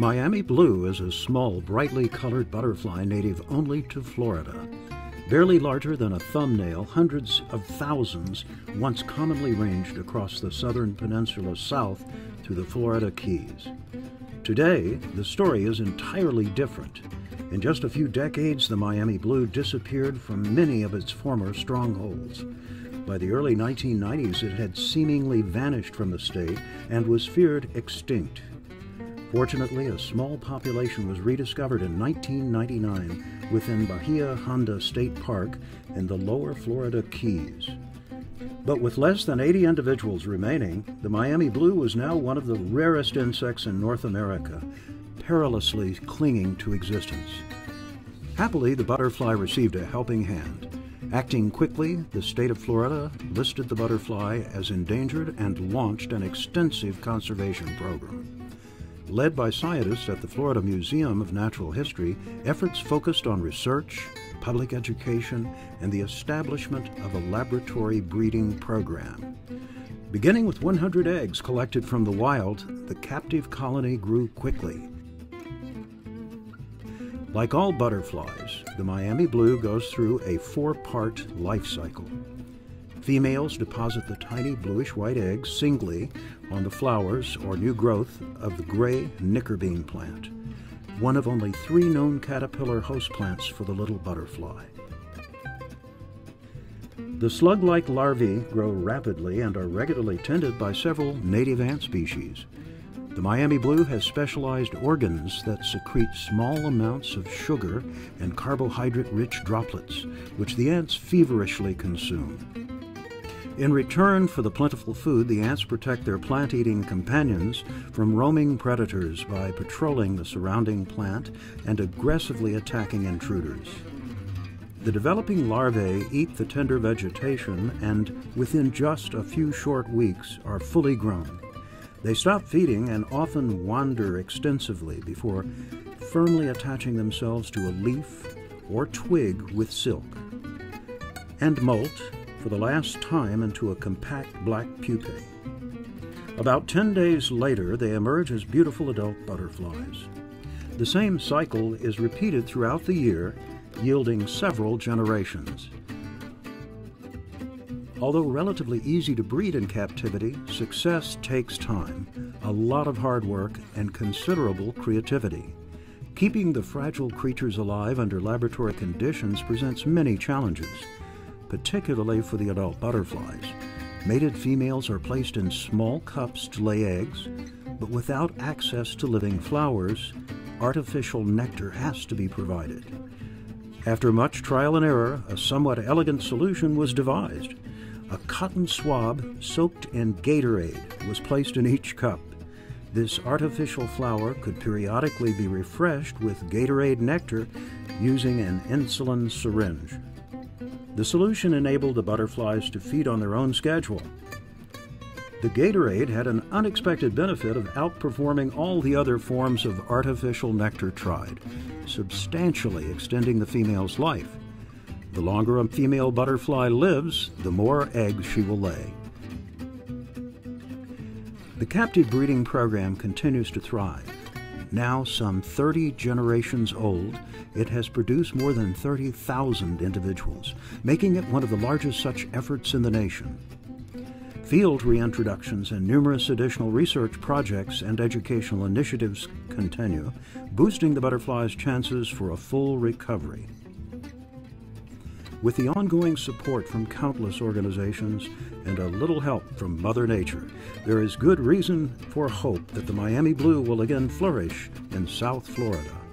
Miami blue is a small, brightly colored butterfly native only to Florida. Barely larger than a thumbnail, hundreds of thousands once commonly ranged across the southern peninsula south to the Florida Keys. Today, the story is entirely different. In just a few decades, the Miami blue disappeared from many of its former strongholds. By the early 1990s, it had seemingly vanished from the state and was feared extinct. Fortunately, a small population was rediscovered in 1999 within Bahia Honda State Park in the lower Florida Keys. But with less than 80 individuals remaining, the Miami blue was now one of the rarest insects in North America, perilously clinging to existence. Happily, the butterfly received a helping hand. Acting quickly, the state of Florida listed the butterfly as endangered and launched an extensive conservation program. Led by scientists at the Florida Museum of Natural History, efforts focused on research, public education, and the establishment of a laboratory breeding program. Beginning with 100 eggs collected from the wild, the captive colony grew quickly. Like all butterflies, the Miami blue goes through a 4-part life cycle. Females deposit the tiny bluish-white eggs singly on the flowers or new growth of the gray knickerbean plant, one of only 3 known caterpillar host plants for the little butterfly. The slug-like larvae grow rapidly and are regularly tended by several native ant species. The Miami blue has specialized organs that secrete small amounts of sugar and carbohydrate-rich droplets, which the ants feverishly consume. In return for the plentiful food, the ants protect their plant-eating companions from roaming predators by patrolling the surrounding plant and aggressively attacking intruders. The developing larvae eat the tender vegetation and, within just a few short weeks, are fully grown. They stop feeding and often wander extensively before firmly attaching themselves to a leaf or twig with silk, and molt for the last time into a compact black pupae. About 10 days later, they emerge as beautiful adult butterflies. The same cycle is repeated throughout the year, yielding several generations. Although relatively easy to breed in captivity, success takes time, a lot of hard work, and considerable creativity. Keeping the fragile creatures alive under laboratory conditions presents many challenges, particularly for the adult butterflies. Mated females are placed in small cups to lay eggs, but without access to living flowers, artificial nectar has to be provided. After much trial and error, a somewhat elegant solution was devised. A cotton swab soaked in Gatorade was placed in each cup. This artificial flower could periodically be refreshed with Gatorade nectar using an insulin syringe. The solution enabled the butterflies to feed on their own schedule. The Gatorade had an unexpected benefit of outperforming all the other forms of artificial nectar tried, substantially extending the female's life. The longer a female butterfly lives, the more eggs she will lay. The captive breeding program continues to thrive. Now some 30 generations old, it has produced more than 30,000 individuals, making it one of the largest such efforts in the nation. Field reintroductions and numerous additional research projects and educational initiatives continue, boosting the butterfly's chances for a full recovery. With the ongoing support from countless organizations and a little help from Mother Nature, there is good reason for hope that the Miami blue will again flourish in South Florida.